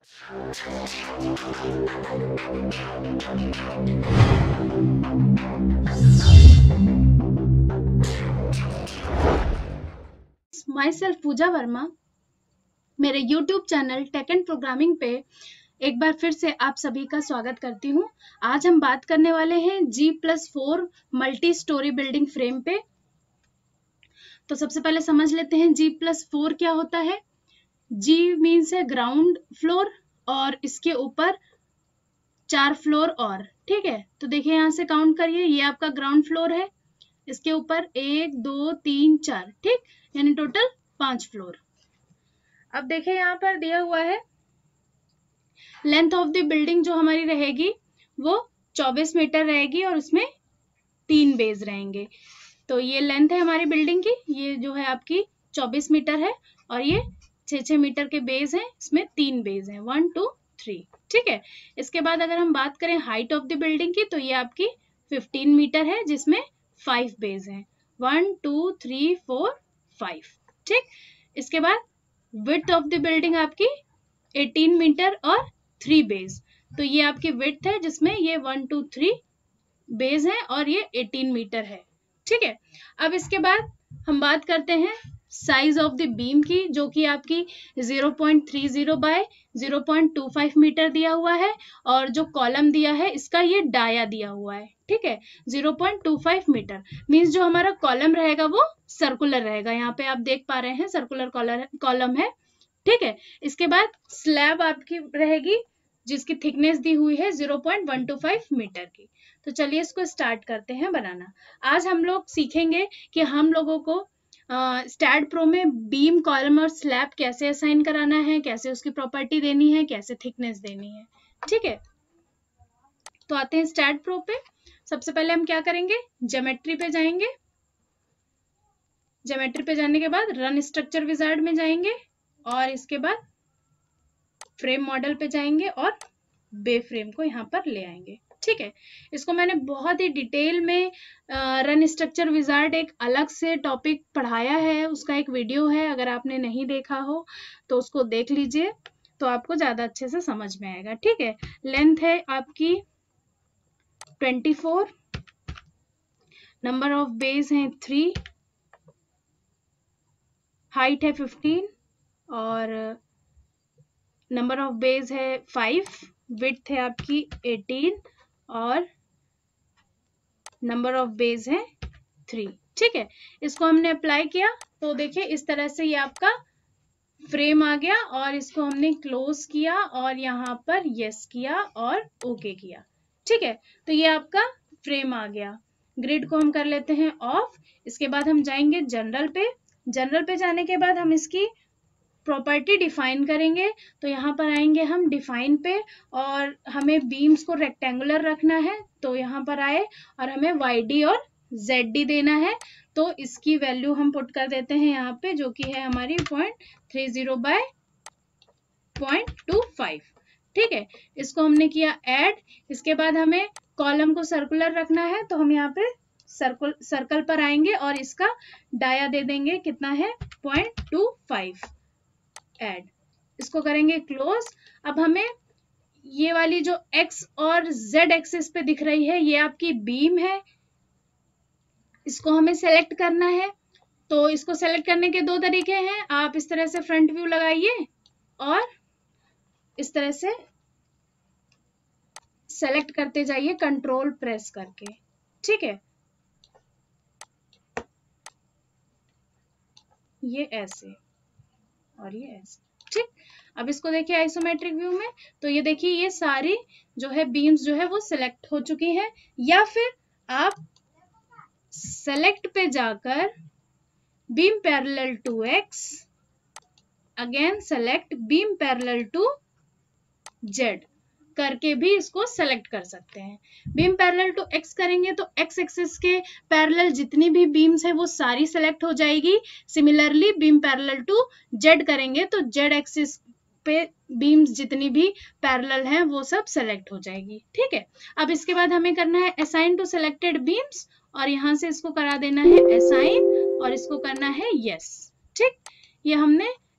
My self पूजा वर्मा। मेरे YouTube channel tech and programming पे एक बार फिर से आप सभी का स्वागत करती हूँ। आज हम बात करने वाले हैं G+4 multi storey building frame पे। तो सबसे पहले समझ लेते हैं G+4 क्या होता है। G मीन्स है ग्राउंड फ्लोर और इसके ऊपर 4 फ्लोर और, ठीक है। तो देखिए यहाँ से काउंट करिए, ये आपका ग्राउंड फ्लोर है, इसके ऊपर 1 2 3 4, ठीक, यानी टोटल 5 फ्लोर। अब देखिए यहाँ पर दिया हुआ है लेंथ ऑफ द बिल्डिंग जो हमारी रहेगी वो 24 मीटर रहेगी और उसमें 3 बेज रहेंगे। तो ये लेंथ है हमारी बिल्डिंग की, ये जो है आपकी 24 मीटर है और ये 6-6 मीटर के बेज हैं, इसमें 3 बेज हैं, 1 2 3, ठीक है। इसके बाद अगर हम बात करें हाइट ऑफ द बिल्डिंग की तो ये आपकी 15 मीटर है जिसमें 5 बेज हैं, 1 2 3 4 5, ठीक। इसके बाद विड्थ ऑफ द बिल्डिंग आपकी 18 मीटर और 3 बेज, तो ये आपकी विड्थ है जिसमें ये 1 2 3 बेज है और ये 18 मीटर है, ठीक है। अब इसके बाद हम बात करते हैं साइज ऑफ द बीम की, जो कि आपकी 0.30 बाय 0.25 मीटर दिया हुआ है और जो कॉलम दिया है इसका ये डाया दिया हुआ है, ठीक है। 0.25 मीटर मीन्स जो हमारा कॉलम रहेगा वो सर्कुलर रहेगा, यहाँ पे आप देख पा रहे हैं सर्कुलर कॉलम है, ठीक है। इसके बाद स्लैब आपकी रहेगी जिसकी थिकनेस दी हुई है 0.125 मीटर की। तो चलिए इसको स्टार्ट करते हैं बनाना। आज हम लोग सीखेंगे कि हम लोगों को स्टैड प्रो में बीम, कॉलम और स्लैब कैसे असाइन कराना है, कैसे उसकी प्रॉपर्टी देनी है, कैसे थिकनेस देनी है, ठीक है। तो आते हैं स्टैड प्रो पे। सबसे पहले हम क्या करेंगे, ज्योमेट्री पे जाएंगे। ज्योमेट्री पे जाने के बाद रन स्ट्रक्चर विजार्ड में जाएंगे और इसके बाद फ्रेम मॉडल पे जाएंगे और बे फ्रेम को यहाँ पर ले आएंगे, ठीक है। इसको मैंने बहुत ही डिटेल में रन स्ट्रक्चर विजार्ड एक अलग से टॉपिक पढ़ाया है, उसका एक वीडियो है, अगर आपने नहीं देखा हो तो उसको देख लीजिए तो आपको ज्यादा अच्छे से समझ में आएगा, ठीक है। लेंथ है आपकी 24, नंबर ऑफ बेस हैं 3, हाइट है 15 और नंबर ऑफ बेस है 5, विड्थ है आपकी 18 और नंबर ऑफ बेस है 3, ठीक है। इसको हमने अप्लाई किया तो देखिए इस तरह से ये आपका फ्रेम आ गया और इसको हमने क्लोज किया और यहाँ पर यस किया और ओके किया, ठीक है। तो ये आपका फ्रेम आ गया। ग्रिड को हम कर लेते हैं ऑफ। इसके बाद हम जाएंगे जनरल पे। जनरल पे जाने के बाद हम इसकी प्रॉपर्टी डिफाइन करेंगे। तो यहाँ पर आएंगे हम डिफाइन पे और हमें बीम्स को रेक्टेंगुलर रखना है, तो यहाँ पर आए और हमें YD और ZD देना है। तो इसकी वैल्यू हम पुट कर देते हैं यहाँ पे, जो कि है हमारी 0.30 बाय 0.25, ठीक है। इसको हमने किया ऐड। इसके बाद हमें कॉलम को सर्कुलर रखना है, तो हम यहाँ पे सर्कल पर आएंगे और इसका डाया दे देंगे, कितना है 0.25 ऐड। इसको करेंगे क्लोज। अब हमें ये वाली जो X और Z एक्सिस पे दिख रही है ये आपकी बीम है, इसको हमें सेलेक्ट करना है। तो इसको सेलेक्ट करने के 2 तरीके हैं, आप इस तरह से फ्रंट व्यू लगाइए और इस तरह से सेलेक्ट करते जाइए कंट्रोल प्रेस करके, ठीक है। ये ऐसे और ये ऐसे, ठीक। अब इसको देखिए आइसोमेट्रिक व्यू में, तो ये देखिए ये सारी जो है बीम्स जो है वो सिलेक्ट हो चुकी हैं। या फिर आप सेलेक्ट पे जाकर beam parallel to X, again select beam parallel to Z करके भी इसको सेलेक्ट कर सकते हैं। बीम पैरेलल टू X करेंगे तो X एक्सिस के पैरेलल जितनी भी बीम्स है वो सारी सेलेक्ट हो जाएगी। Similarly beam parallel to Z करेंगे तो Z एक्सिस पे बीम्स जितनी भी पैरेलल हैं वो सब सेलेक्ट हो जाएगी, ठीक है। अब इसके बाद हमें करना है असाइन टू सेलेक्टेड बीम्स और यहाँ से इसको करा देना है असाइन और इसको करना है यस, ठीक। ये हमने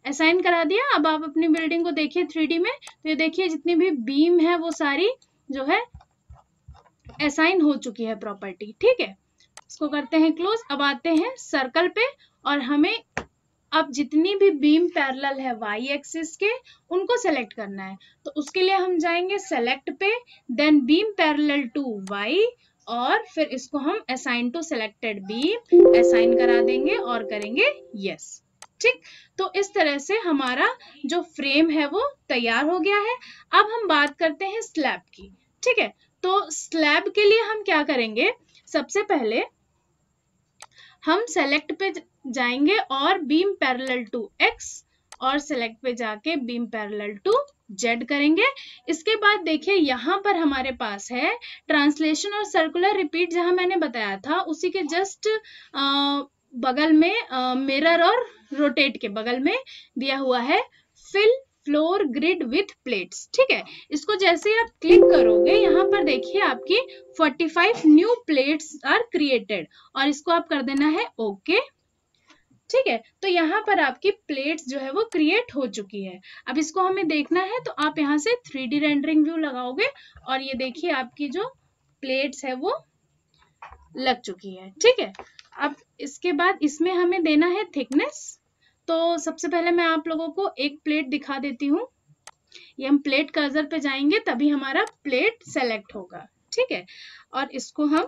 असाइन करा दिया। अब आप अपनी बिल्डिंग को देखिए 3D में, तो ये देखिए जितनी भी बीम है वो सारी जो है असाइन हो चुकी है प्रॉपर्टी। ठीक है, इसको करते हैं क्लोज। अब आते हैं सर्कल पे, और हमें अब जितनी भी बीम पैरेलल है वाई एक्सिस के उनको सेलेक्ट करना है। तो उसके लिए हम जाएंगे सेलेक्ट पे, then beam parallel to Y, और फिर इसको हम assign to selected beam assign करा देंगे और करेंगे यस। ठीक, तो इस तरह से हमारा जो फ्रेम है वो तैयार हो गया है। अब हम बात करते हैं स्लैब की। ठीक है, तो स्लैब के लिए हम क्या करेंगे, सबसे पहले हम सेलेक्ट पे जाएंगे और बीम पैरेलल टू एक्स, और सेलेक्ट पे जाके बीम पैरेलल टू जेड करेंगे। इसके बाद देखिए यहाँ पर हमारे पास है ट्रांसलेशन और सर्कुलर रिपीट, जहां मैंने बताया था उसी के जस्ट बगल में मिरर और रोटेट के बगल में दिया हुआ है fill floor grid with plates. ठीक है, इसको जैसे ही आप क्लिक करोगे यहाँ पर देखिए आपकी 45 न्यू प्लेट्स आर क्रिएटेड, और इसको आप कर देना है ओके। ठीक है, तो यहाँ पर आपकी प्लेट्स जो है वो क्रिएट हो चुकी है। अब इसको हमें देखना है तो आप यहाँ से 3D रेंडरिंग व्यू लगाओगे, और ये देखिए आपकी जो प्लेट्स है वो लग चुकी है। ठीक है, अब इसके बाद इसमें हमें देना है थिकनेस। तो सबसे पहले मैं आप लोगों को एक प्लेट दिखा देती हूँ। ये हम प्लेट कर्सर पे जाएंगे तभी हमारा प्लेट सेलेक्ट होगा। ठीक है, और इसको हम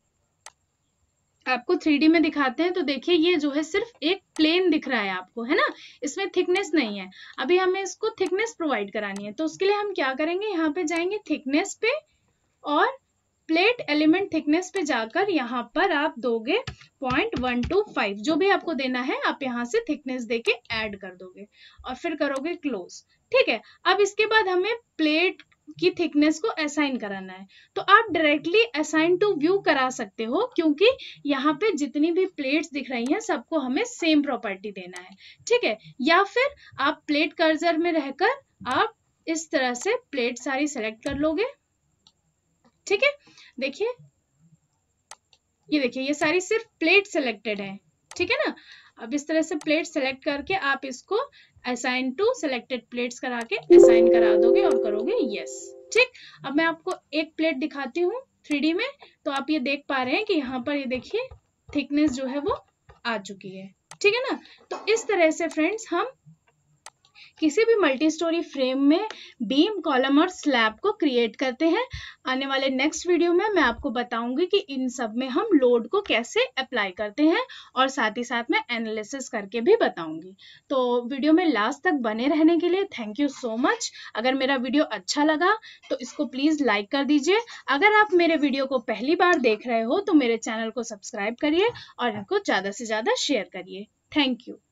आपको 3D में दिखाते हैं। तो देखिए ये जो है सिर्फ एक प्लेन दिख रहा है आपको, है ना, इसमें थिकनेस नहीं है। अभी हमें इसको थिकनेस प्रोवाइड करानी है, तो उसके लिए हम क्या करेंगे, यहाँ पे जाएंगे थिकनेस पे, और प्लेट एलिमेंट थिकनेस पे जाकर यहाँ पर आप दोगे 0.125, जो भी आपको देना है आप यहाँ से थिकनेस देके ऐड कर दोगे, और फिर करोगे क्लोज। ठीक है, अब इसके बाद हमें प्लेट की थिकनेस को असाइन कराना है। तो आप डायरेक्टली असाइन टू व्यू करा सकते हो, क्योंकि यहाँ पे जितनी भी प्लेट्स दिख रही हैं सबको हमें सेम प्रॉपर्टी देना है। ठीक है, या फिर आप प्लेट कर्सर में रहकर आप इस तरह से प्लेट सारी सेलेक्ट कर लोगे। ठीक है, देखिए ये देखिए ये सारी सिर्फ प्लेट सेलेक्टेड है। ठीक है ना, अब इस तरह से प्लेट सेलेक्ट करके आप इसको असाइन टू सेलेक्टेड प्लेट्स करा के असाइन करा दोगे और करोगे यस। ठीक, अब मैं आपको एक प्लेट दिखाती हूँ 3D में, तो आप ये देख पा रहे हैं कि यहाँ पर ये देखिए थिकनेस जो है वो आ चुकी है। ठीक है ना, तो इस तरह से फ्रेंड्स हम किसी भी मल्टी स्टोरी फ्रेम में बीम, कॉलम और स्लैब को क्रिएट करते हैं। आने वाले नेक्स्ट वीडियो में मैं आपको बताऊंगी कि इन सब में हम लोड को कैसे अप्लाई करते हैं, और साथ ही साथ में एनालिसिस करके भी बताऊंगी। तो वीडियो में लास्ट तक बने रहने के लिए थैंक यू सो मच। अगर मेरा वीडियो अच्छा लगा तो इसको प्लीज लाइक कर दीजिए। अगर आप मेरे वीडियो को पहली बार देख रहे हो तो मेरे चैनल को सब्सक्राइब करिए और इनको ज्यादा से ज्यादा शेयर करिए। Thank you.